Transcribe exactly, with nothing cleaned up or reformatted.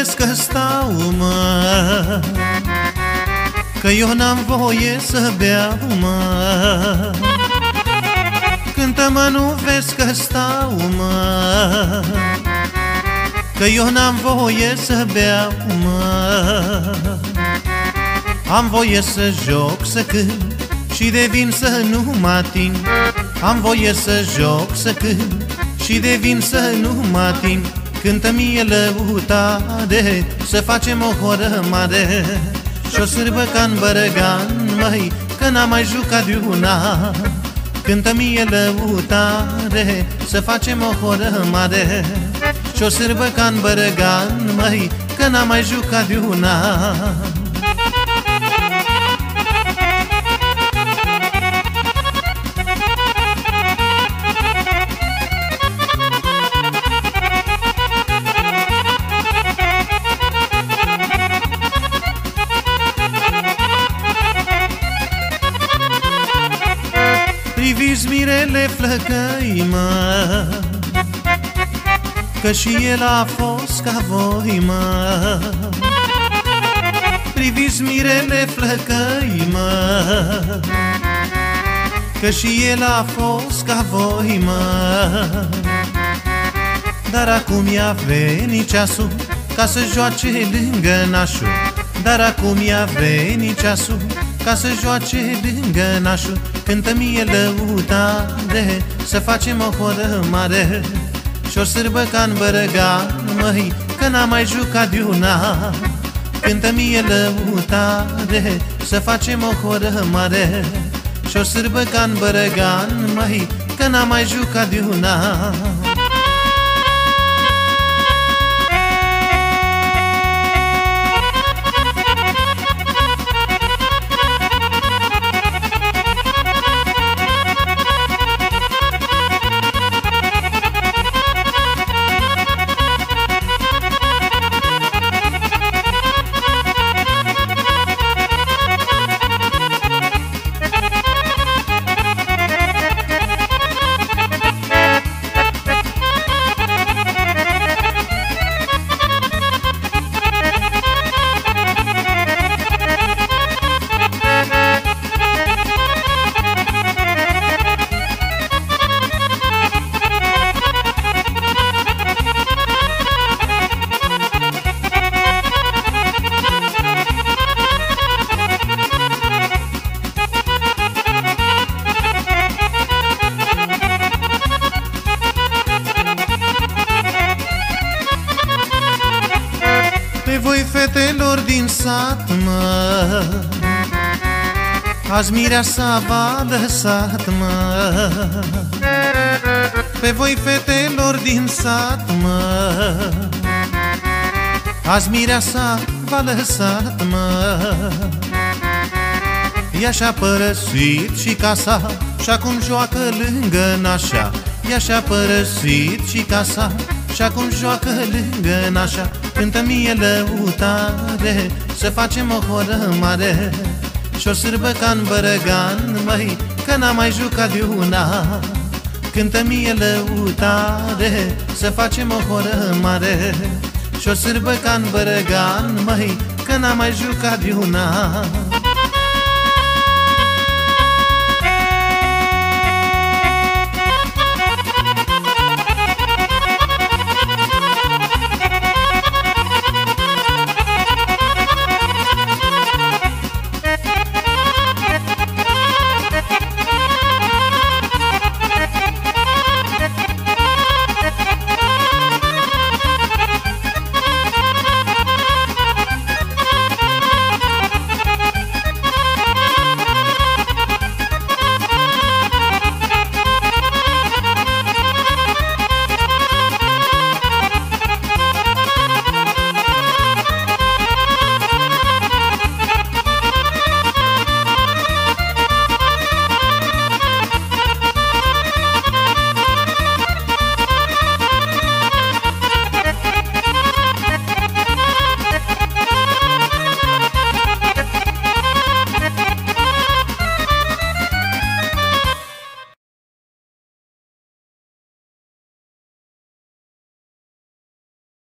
vezi că stau, mă, că eu n-am voie să beau, mă. Cântă-mă, nu vezi că stau, mă, că eu n-am voie să beau, mă. Am voie să joc, să cânt și de vin să nu mă ating. Am voie să joc, să cânt și de vin să nu mă ating. Cântă-mi lăutare, să facem o horă mare și o sârbă ca-n Bărăgan, măi, că n-am mai jucat de una. Cântă-mi lăutare, să facem o horă mare și o sârbă ca-n Bărăgan, măi, că n-am mai jucat de una. Priviți mirele flăcăi, mă, că și el a fost ca voi, mă. Priviți mirele flăcăi, mă, că și el a fost ca voi, mă. Dar acum i-a venit ceasul ca să joace lângă nașul. Dar acum i-a venit ceasul ca să joace lângă nașul. Cântă-mi lăutare, să facem o horă mare și o sârbă ca-n Bărăgan, măi, că n-am mai jucat de una. Cântă-mi lăutare, să facem o horă mare și o sârbă ca-n Bărăgan, măi, că n-am mai jucat de una. Pe voi, fetelor din sat, mă, azi mireasa v-a lăsat, mă. Pe voi, fetelor din sat, mă, azi mireasa v-a lăsat, mă. Ea și-a părăsit și casa și acum joacă lângă nașa. Ea și-a părăsit și casa și acum joacă lângă nașa. Cântă-mi lăutare, să facem o horă mare și o sârbă ca-n Bărăgan, măi, că n-am mai jucat de una. Cântă-mi lăutare, să facem o horă mare și o sârbă ca-n Bărăgan, măi, că n-am mai jucat de una.